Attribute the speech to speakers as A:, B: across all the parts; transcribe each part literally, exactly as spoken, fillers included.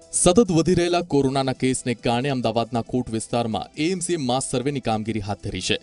A: સતત વધી રહેલા કોરોનાના કેસને કારણે અમદાવાદના કોટ વિસ્તારમાં એએમસીએ માસ સર્વેની કામગીરી હાથ ધરી છે।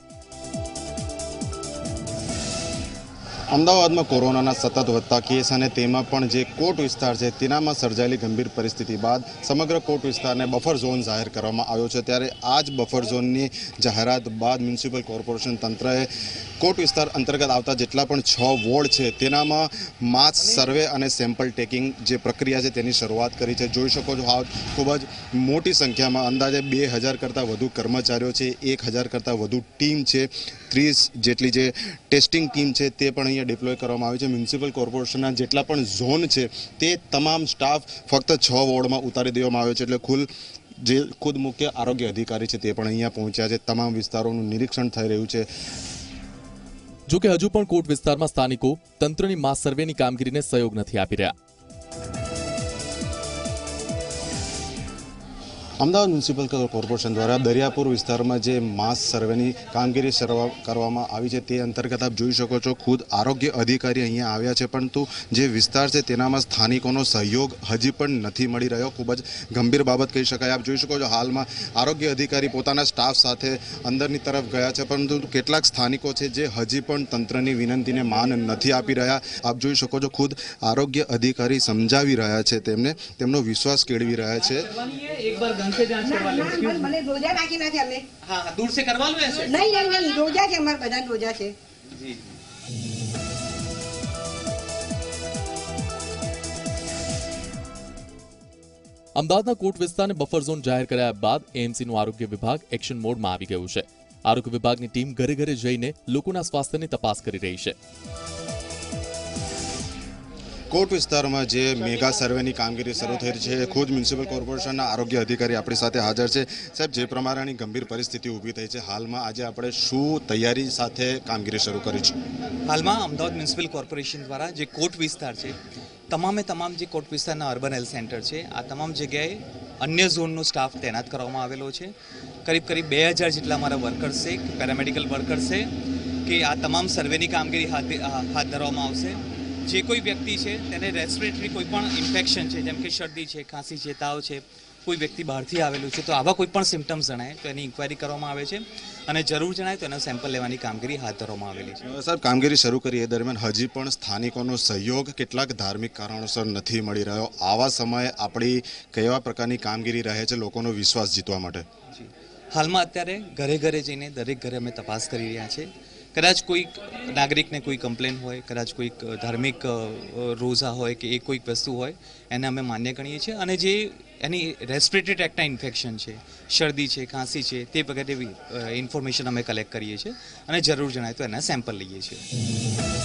B: અમદાવાદમાં કોરોનાના સતત વધતા કેસ અને તેમાં પણ જે કોટ વિસ્તાર છે તેનામાં સર્જાયેલી ગંભીર પરિસ્થિતિ બાદ સમગ્ર કોટ વિસ્તારને બફર ઝોન જાહેર કરવામાં આવ્યો છે। ત્યારે આ જ બફર ઝોનની જાહેરાત બાદ મ્યુનિસિપલ કોર્પોરેશન તંત્રએ કોટ વિસ્તાર અંતર્ગત આવતા જેટલા પણ છ વોર્ડ છે તેનામાં માસ સર્વે અને સેમ્પલ ટેકિંગ જે પ્રક્રિયા છે તેની શરૂઆત કરી છે। જોઈ શકો છો આ ખૂબ જ મોટી સંખ્યામાં અંદાજે બે હજાર કરતાં વધુ કર્મચારીઓ છે, એક હજાર કરતાં વધુ ટીમ છે, ત્રીસ જેટલી જે ટેસ્ટિંગ ટીમ છે તે પણ અહીંયા ડિપ્લોય કરવામાં આવી છે। મ્યુનિસિપલ કોર્પોરેશનના જેટલા પણ ઝોન છે તે તમામ સ્ટાફ ફક્ત છ વોર્ડમાં ઉતારી દેવામાં આવ્યો છે। એટલે કુલ જે ખુદ મુખ્ય આરોગ્ય અધિકારી છે તે પણ અહીંયા પહોંચ્યા છે, તમામ વિસ્તારોનું નિરીક્ષણ થઈ રહ્યું છે।
A: જો કે હજુ પણ કોટ વિસ્તારમાં સ્થાનિકો તંત્રની માસ સર્વેની કામગીરીને સહયોગ નથી આપી રહ્યા।
B: અમદાવાદ મ્યુનિસિપલ કોર્પોરેશન દ્વારા દરિયાપુર વિસ્તારમાં જે માસ સર્વેની કામગીરી શરૂ કરવામાં આવી છે તે અંતર્ગત આપ જોઈ શકો છો ખુદ આરોગ્ય અધિકારી અહીંયા આવ્યા છે, પરંતુ જે વિસ્તાર છે તેનામાં સ્થાનિકોનો સહયોગ હજી પણ નથી મળી રહ્યો। ખૂબ જ ગંભીર બાબત કહી શકાય। આપ જોઈ શકો છો હાલમાં આરોગ્ય અધિકારી પોતાના સ્ટાફ સાથે અંદરની તરફ ગયા છે, પરંતુ કેટલાક સ્થાનિકો છે જે હજી પણ તંત્રની વિનંતીને માન નથી આપી રહ્યા। આપ જોઈ શકો છો ખુદ આરોગ્ય અધિકારી સમજાવી રહ્યા છે, તેમને તેમનો વિશ્વાસ કેળવી રહ્યા છે।
C: से जांच करवा ले
D: મને રોજા નાખી નાખે અમે
C: हाँ हाँ दूर से करवा लो ऐसे
D: નહીં નહીં નહીં રોજા છે અમાર બધા રોજા છે।
C: जी
A: અમદાવાદના કોટ વિસ્તારને બફર ઝોન જાહેર કર્યા બાદ એએમસીનું આરોગ્ય વિભાગ એક્શન મોડમાં આવી ગયું છે। આરોગ્ય વિભાગની ટીમ ઘરે ઘરે જઈને લોકોના સ્વાસ્થ્યની તપાસ કરી રહી છે।
B: કોટ વિસ્તારમાં જે મેગા સર્વેની કામગીરી શરૂ થઈ છે, ખુદ મ્યુનિસિપલ કોર્પોરેશનના આરોગ્ય અધિકારી આપણી સાથે હાજર છે। સાહેબ, જે પ્રમાણેની ગંભીર પરિસ્થિતિ ઊભી થઈ છે, હાલમાં આજે આપણે શું તૈયારી સાથે કામગીરી શરૂ કરી છે?
C: હાલમાં અમદાવાદ મ્યુનિસિપલ કોર્પોરેશન દ્વારા જે કોટ વિસ્તાર છે, તમામે તમામ જે કોટ વિસ્તારના અર્બન હેલ્થ સેન્ટર છે, આ તમામ જગ્યાએ અન્ય ઝોનનો સ્ટાફ તૈનાત કરવામાં આવેલો છે। કરીબ કરીબ બે હજાર જેટલા અમારા વર્કર્સ છે, પેરામેડિકલ વર્કર્સ છે કે આ તમામ સર્વેની કામગીરી હાથ હાથ ધરવામાં આવશે। જે કોઈ વ્યક્તિ છે તેને રેસ્પિરેટરી કોઈ પણ ઇન્ફેક્શન છે, જેમ કે શરદી છે, ખાંસી છે, તાવ છે, કોઈ વ્યક્તિ બહારથી આવેલું છે, તો આવા કોઈ પણ સિમ્ટમ્સ જણાય તો એની ઇન્ક્વાયરી કરવામાં આવે છે અને જરૂર જણાય તો એના સેમ્પલ લેવાની કામગીરી હાથ ધરવામાં આવેલી છે।
B: સાહેબ, કામગીરી શરૂ કરી એ દરમિયાન હજી પણ સ્થાનિકોનો સહયોગ કેટલાક ધાર્મિક કારણોસર નથી મળી રહ્યો। આવા સમયે આપણી કેવા પ્રકારની કામગીરી રહે છે લોકોનો વિશ્વાસ જીતવા માટે?
C: હાલમાં અત્યારે ઘરે ઘરે જઈને દરેક ઘરે અમે તપાસ કરી રહ્યા છીએ। કદાચ કોઈક નાગરિકને કોઈ કમ્પ્લેન હોય, કદાચ કોઈક ધાર્મિક રોઝા હોય કે એ કોઈક વસ્તુ હોય એને અમે માન્ય ગણીએ છીએ અને જે એની રેસ્પિરેટરી ટ્રેક્ટના ઇન્ફેક્શન છે, શરદી છે, ખાંસી છે, તે વગેરે ઇન્ફોર્મેશન અમે કલેક્ટ કરીએ છીએ અને જરૂર જણાય તો એના સેમ્પલ લઈએ છીએ।